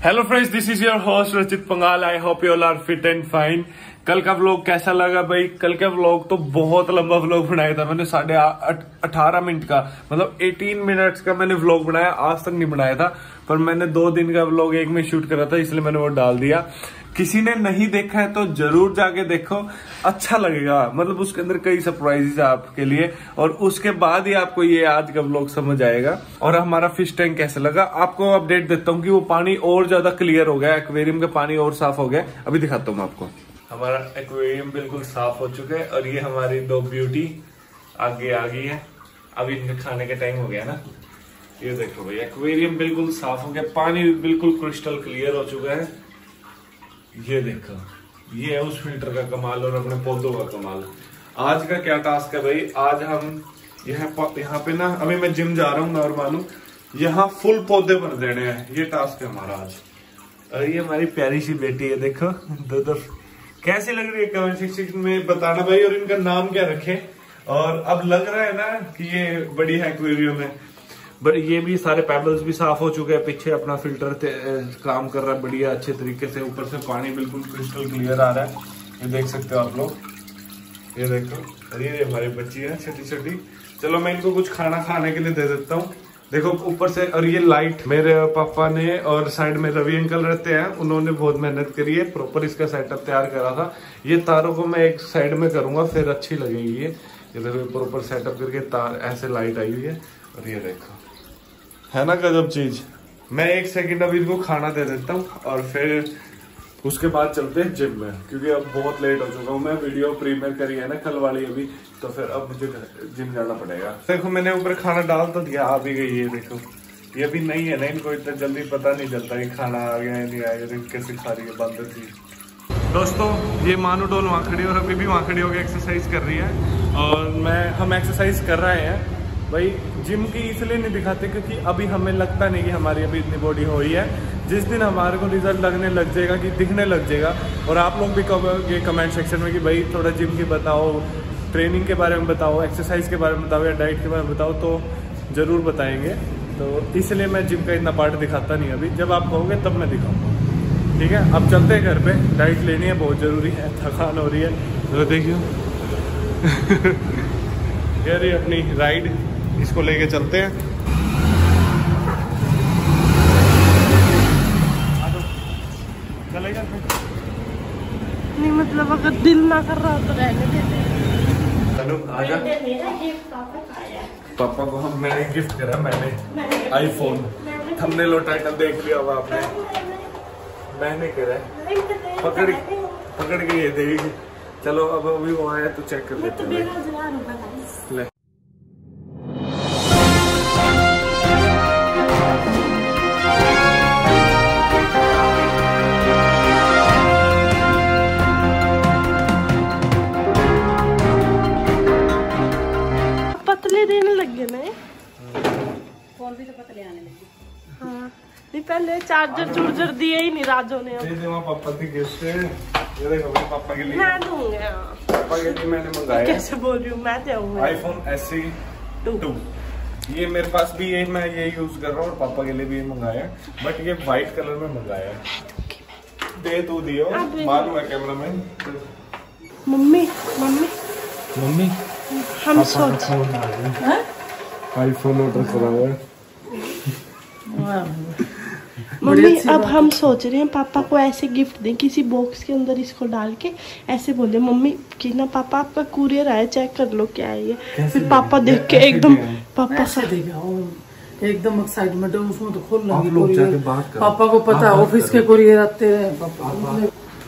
Hello friends, this is your host Rachit Pangal. I hope you all are fit and fine. कल का vlog कैसा लगा भाई? कल का व्लॉग तो बहुत लंबा व्लॉग बनाया था मैंने, 18.5 मिनट का, मतलब 18 मिनट्स का मैंने व्लॉग बनाया। आज तक नहीं बनाया था, पर मैंने 2 दिन का व्लॉग एक में शूट करा था, इसलिए मैंने वो डाल दिया। किसी ने नहीं देखा है तो जरूर जाके देखो, अच्छा लगेगा। मतलब उसके अंदर कई सरप्राइजेस है आपके लिए, और उसके बाद ही आपको ये आज का व्लॉग समझ आएगा। और हमारा फिश टैंक कैसा लगा आपको अपडेट देता हूँ कि वो पानी और ज्यादा क्लियर हो गया, एक्वेरियम का पानी और साफ हो गया। अभी दिखाता हूँ आपको। हमारा एक्वेरियम बिल्कुल साफ हो चुका है, और ये हमारी 2 ब्यूटी आगे आ गई है। अभी इनके खाने का टाइम हो गया ना। ये देखो भाई, एक्वेरियम बिल्कुल साफ हो गया, पानी बिल्कुल क्रिस्टल क्लियर हो चुका है। ये देखो, ये है उस फिल्टर का कमाल और अपने पौधों का कमाल। आज का क्या टास्क है भाई? आज हम यहाँ पे ना, अभी मैं जिम जा रहा हूँ, मैं और मानू यहाँ फुल पौधे भर देने हैं। ये टास्क है हमारा आज। और ये हमारी प्यारी सी बेटी है, देखो दो कैसी लग रही है कमेंट सेक्शन में बताना भाई। और इनका नाम क्या रखे? और अब लग रहा है ना कि ये बड़ी है एक्वेरियम में, बट ये भी सारे पैबल्स भी साफ हो चुके हैं। पीछे अपना फिल्टर काम कर रहा है बढ़िया अच्छे तरीके से। ऊपर से पानी बिल्कुल क्रिस्टल क्लियर आ रहा है, ये देख सकते हो आप लोग। ये देखो, अरे ये हमारी बच्ची है छोटी छोटी। चलो मैं इनको कुछ खाना खाने के लिए दे देता हूँ। देखो ऊपर से, और ये लाइट मेरे पापा ने, और साइड में रवि अंकल रहते हैं, उन्होंने बहुत मेहनत करी है, प्रॉपर इसका सेटअप तैयार करा था। ये तारों को मैं एक साइड में करूंगा, फिर अच्छी लगेगी ये देखो प्रॉपर सेटअप करके तार ऐसे लाइट आई हुई है। और ये देखो, है ना गजब चीज। मैं 1 सेकंड अभी इनको खाना दे देता हूँ, और फिर उसके बाद चलते हैं जिम में, क्योंकि अब बहुत लेट हो चुका हूँ। मैं वीडियो प्रीमियर करी है ना कल वाली अभी, तो फिर अब मुझे जिम जाना पड़ेगा। देखो मैंने ऊपर खाना डाल तो दिया, आ भी गई है। देखो ये भी नहीं है ना, इनको इतना जल्दी पता नहीं चलता कि खाना आ गया है नहीं आया। कैसे खा रही है बंदर जी। दोस्तों ये मानू डोल वहाँ खड़ी, और अभी भी वहाँ खड़ी होकर एक्सरसाइज कर रही है, और हम एक्सरसाइज कर रहे हैं भाई। जिम की इसलिए नहीं दिखाते क्योंकि अभी हमें लगता नहीं कि हमारी अभी इतनी बॉडी हो ही है। जिस दिन हमारे को रिजल्ट लगने लग जाएगा, कि दिखने लग जाएगा, और आप लोग भी कहोगे कमेंट सेक्शन में कि भाई थोड़ा जिम की बताओ, ट्रेनिंग के बारे में बताओ, एक्सरसाइज के बारे में बताओ, या डाइट के बारे में बताओ, तो ज़रूर बताएंगे। तो इसलिए मैं जिम का इतना पार्ट दिखाता नहीं अभी। जब आप कहोगे तब मैं दिखाऊँगा, ठीक है। अब चलते हैं घर पर, डाइट लेनी है, बहुत ज़रूरी है, थकान हो रही है। तो देखियो कह रही अपनी राइड, इसको लेके चलते हैं। चलेगा नहीं, मतलब अगर दिल ना कर रहा तो रहने देते। चलो आजा। पापा को मैंने गिफ्ट करा, मैंने आईफोन। थंबनेल और टाइटल देख लिया होगा आपने। मैंने करा पकड़ के ये देगी। चलो अब अभी वो आया तो चेक कर लेते हैं। पतले देने लग गए ना, फोन भी तो पतले आने लगे। हाँ, नहीं पहले चार्जर चूर्जर दिए ही नहीं राजो ने। पापा की गिफ्ट है, ये देखो पापा के लिए। मैं दूंगा पापा के लिए मैंने मंगाया। कैसे बोल रही हूँ, मैं दूंगा iPhone SE 2। ये मेरे पास भी है, मैं ये यूज कर रहा हूँ, और पापा के लिए भी मंगाया, बट ये व्हाइट कलर में मंगाया। दे तू दियो, मालूम है cameraman. Mummy mummy mummy हम सोच आईफोन ऑर्डर करा हुआ है। मम्मी अब हम सोच रहे हैं पापा को ऐसे गिफ्ट दें, किसी बॉक्स के अंदर इसको डाल के ऐसे बोले मम्मी कि ना पापा आपका कुरियर आया, चेक कर लो क्या है ये। फिर पापा देख के एकदम पापा एकदम एक्साइटमेंट है उसमें, तो खोल लगी। पापा को पता है ऑफिस के कुरियर आते हैं।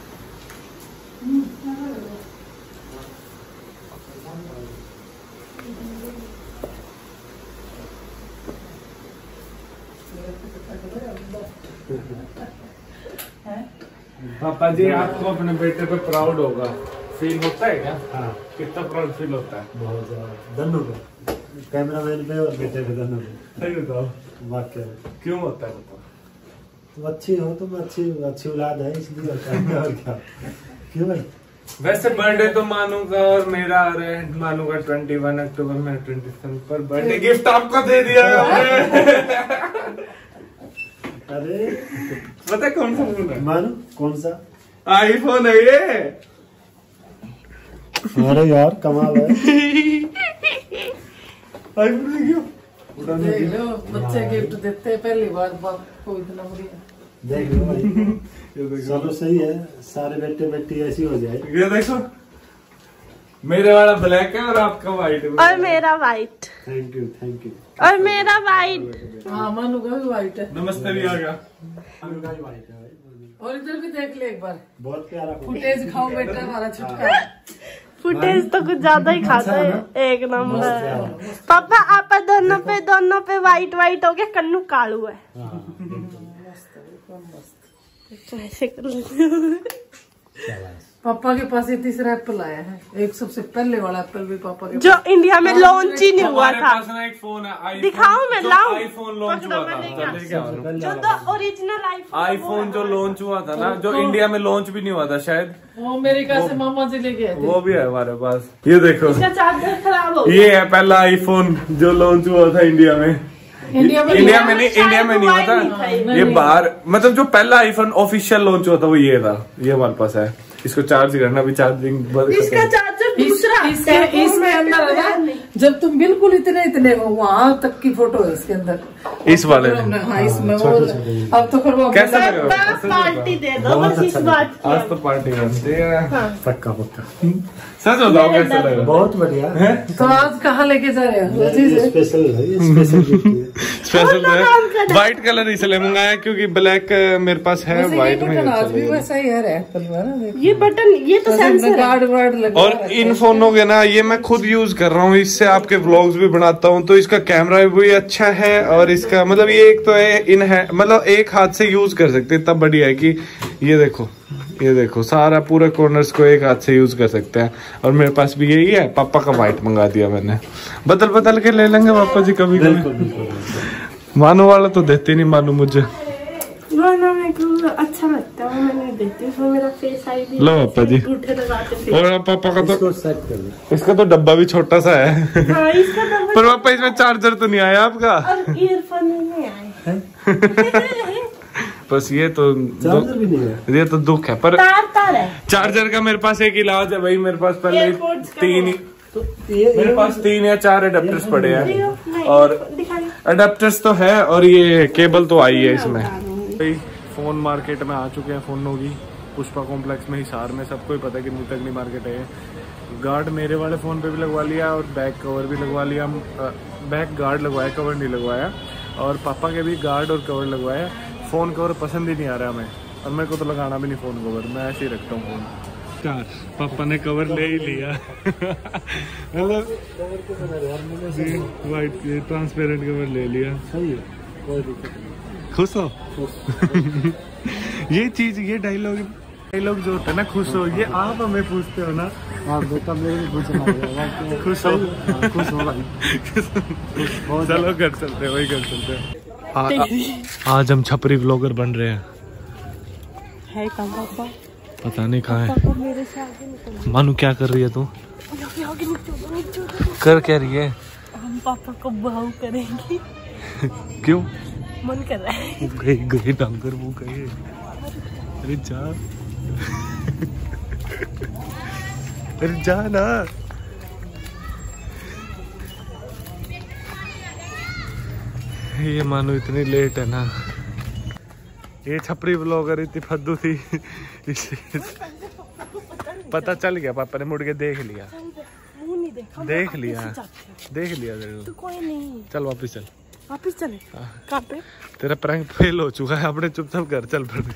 पापा जी आपको अपने बेटे पे प्राउड होगा, फील होता है क्या? हाँ। कितना प्राउड फील होता है? बहुत ज्यादा। दोनों को, कैमरामैन पे और बेटे पे, दोनों को। सही बताओ, वाकई क्यों होता है बताओ? तुम अच्छी हो, तुम अच्छी औलाद है इसलिए होता है, और क्या। क्यों भाई? वैसे बर्थडे तो मानू का और मेरा, अरे मानू का 21 अक्टूबर में, 27 पर बर्थडे गिफ्ट आपको दे दिया। अरे पता कौन सा फोन है? मानो कौन सा? आईफोन है ये। अरे यार कमाल है। आईफोन क्यों? देख लो बच्चे गिफ्ट देते हैं पहली बार बाप को इतना बढ़िया। देख लो भाई, चलो सही है, सारे बेटे बेटी ऐसी हो जाए। ये देखो मेरे वाला ब्लैक है और आपका व्हाइट है। और मेरा white. Thank you thank you. और मेरा व्हाइट। हाँ मानू का भी व्हाइट है। नमस्ते भी आ गया। और इधर भी देख ले एक बार, बहुत प्यारा फुटेज खाओ बेटा हमारा छुटका। फुटेज तो कुछ ज्यादा ही खाता है। एक नंबर। पापा आप दोनों पे व्हाइट व्हाइट हो गया, कन्नू कालू है। ऐसे कर पापा के पास ये तीसरा एप्पल आया है, एक सबसे पहले वाला एप्पल भी पापा के जो इंडिया में लॉन्च ही नहीं हुआ था। पास ना एक फोन है आईफोन। दिखाओ मैं लाऊं? आईफोन लॉन्च हुआ था जो तो ओरिजिनल आईफोन जो लॉन्च हुआ था ना, जो इंडिया में लॉन्च भी नहीं हुआ था शायद, वो अमेरिका से मामा जी लेके आए थे। वो भी है हमारे पास। ये देखो चार्जर खराब हो ये है पहला आईफोन जो लॉन्च हुआ था इंडिया में। इंडिया में नहीं हुआ था ये, बाहर मतलब जो पहला आईफोन ऑफिशियल लॉन्च हुआ था वो ये था। ये हमारे पास है, इसको चार्ज करना भी चार्जिंग। इसका चार्जर दूसरा इसके अंदर है ना, जब तुम बिल्कुल इतने हो वहाँ तक की फोटो है इसके अंदर। इस वाले हाँ इसमें वो अब तो करवा कैसा लग रहा है? पार्टी दे दो बस इस बात की। आज तो पार्टी करते हैं। पक्का पक्का। सच बताओ कैसा लग रहा है? बहुत बढ़िया है। तो आज कहाँ लेके जा रहे हो? स्पेशल है, ये स्पेशल गिफ्ट है। स्पेशल है। व्हाइट कलर इसलिए मंगाया क्योंकि ब्लैक मेरे पास है, व्हाइट में आज भी वैसा ही है एप्पल में ना। ये बटन ये तो सेंसर गार्ड वार्ड लगा। और इन फोनों के ना ये मैं खुद यूज कर रहा हूँ, इससे आपके व्लॉग्स भी बनाता हूँ। तो इसका कैमरा भी अच्छा है और इसका मतलब ये एक तो है इन है मतलब एक हाथ से यूज कर सकते हैं, तब बढ़िया है कि ये देखो सारा पूरे कॉर्नर्स को एक हाथ से यूज कर सकते हैं। और मेरे पास भी यही है, पापा का व्हाइट मंगा दिया मैंने, बदल के ले लेंगे पापा जी कभी कभी। मानो वाला तो देते नहीं मानो मुझे। मेरे को अच्छा लगता है, मैंने देती हूँ मेरा फेस आईडी। लो पापा जी। और पापा का तो इसका तो डब्बा भी छोटा सा है। हाँ, इसका पर पापा इसमें चार्जर तो नहीं आया आपका? और ईयरफोन नहीं आए। बस ये तो चार्जर भी नहीं है। ये तो दुख है। पर तार है। चार्जर का मेरे पास एक इलाज है भाई, मेरे पास पहले एयरपोर्ट्स का मेरे पास 3 या 4 अडेप्टर्स पड़े हैं। और अडेप्टर्स तो है और ये केबल तो आई है इसमें। फोन मार्केट में आ चुके हैं फोनों की, पुष्पा कॉम्प्लेक्स में, हिसार में। सबको ही पता है कि नूतगनी मार्केट है। गार्ड मेरे वाले फोन पे भी लगवा लिया और बैक कवर भी लगवा लिया। बैक गार्ड लगवाया, कवर नहीं लगवाया। और पापा के भी गार्ड और कवर लगवाया। फोन कवर पसंद ही नहीं आ रहा हमें, और मेरे को तो लगाना भी नहीं फोन कवर, मैं ऐसे ही रखता हूँ फोन। पापा ने कवर ले ही लिया। मतलब वाइट ट्रांसपेरेंट कवर ले लिया। सही है, कोई दिक्कत नहीं। खुश हो? ये चीज, ये डायलॉग जो होता है ना, खुश हो, ये आप हमें पूछते हो ना। हाँ बेटा मेरे भी पूछना है। खुश हो? खुश हो भाई। चलो घर चलते हैं, वही घर चलते हैं। आज हम छपरी व्लॉगर बन रहे हैं। है कहाँ पापा? पता नहीं कहाँ है। पापा मेरे से आगे निकल। मानू क्या कर रही है तू? कर क्या रही है? हम पापा को बहू करेंगे। क्यों? मन कर रहा है। गए डांगर वो गए। अरे जा। अरे जा ना। ये मानो इतनी लेट है ना। ये छपरी ब्लॉगर इतनी फद्दू थी, पता चल गया। पापा ने मुड़ के देख लिया। देख लिया जरूर। तो कोई नहीं, चल वापिस चल। वापिस चले? कहाँ पे? तेरा प्रैंक फेल हो चुका है, अपने चुपचाप घर चल पड़।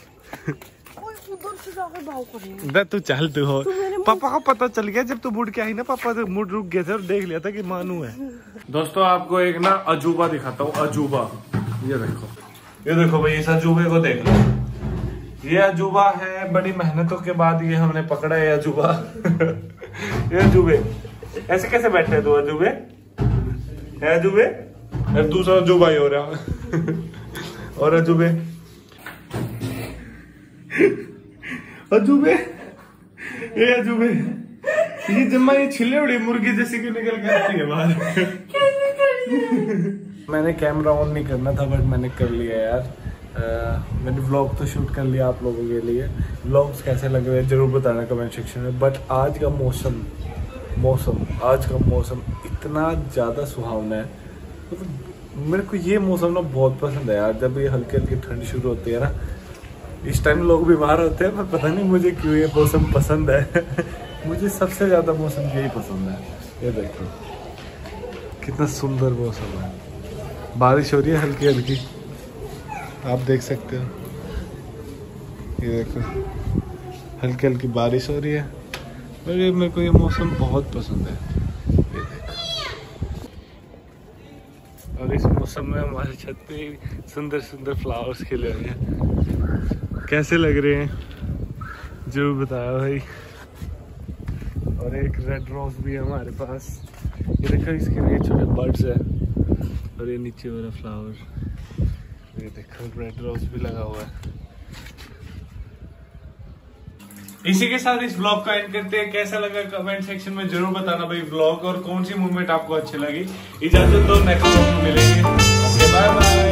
तू चल तू हो। पापा को पता चल गया जब तू मुड़ के आई ना, पापा तो मुड़ रुक गए थे और देख लिया था कि मानू है। दोस्तों आपको एक ना अजूबा दिखाता हूँ, अजूबा। ये देखो भाई, इस अजूबे को देख लो। ये अजूबा है, बड़ी मेहनतों के बाद ये हमने पकड़ा है अजूबा। ये अजूबे ऐसे कैसे बैठे हैं? दो अजूबे है, अजूबे दूसरा अजूबा ही हो रहा। और अजूबे ये अजूबे ये जम्मा ये छिले उड़ी मुर्गी जैसी क्यों निकल के आती है बाहर? मैंने कैमरा ऑन नहीं करना था बट मैंने कर लिया यार। मैंने व्लॉग तो शूट कर लिया आप लोगों के लिए। व्लॉग्स कैसे लग रहे हैं जरूर बताना कमेंट सेक्शन में। बट आज का मौसम इतना ज़्यादा सुहावना है, मतलब मेरे को ये मौसम ना बहुत पसंद है यार। जब ये हल्की हल्की ठंड शुरू होती है ना, इस टाइम लोग बीमार होते हैं, पर पता नहीं मुझे क्यों ये मौसम पसंद है। मुझे सबसे ज़्यादा मौसम यही पसंद है। ये देखो कितना सुंदर मौसम है। बारिश हो रही है हल्की हल्की, आप देख सकते हो। ये देखो हल्की हल्की बारिश हो रही है और ये मेरे को ये मौसम बहुत पसंद है। ये देखो, और इस मौसम में हमारे छत पे सुंदर सुंदर फ्लावर्स खिले हुए हैं। कैसे लग रहे हैं जो बताया भाई। और एक रेड रोज भी है हमारे पास। ये देखो इसके लिए छोटे बर्ड्स है और ये नीचे वाला फ्लावर, ये देखो रेड रोज भी लगा हुआ है। इसी के साथ इस ब्लॉग को एंड करते हैं। कैसा लगा कमेंट सेक्शन में जरूर बताना भाई ब्लॉग, और कौन सी मूवमेंट आपको अच्छी लगी। इजाजत दो, नेक्स्ट ब्लॉग में मिलेंगे। Okay bye bye.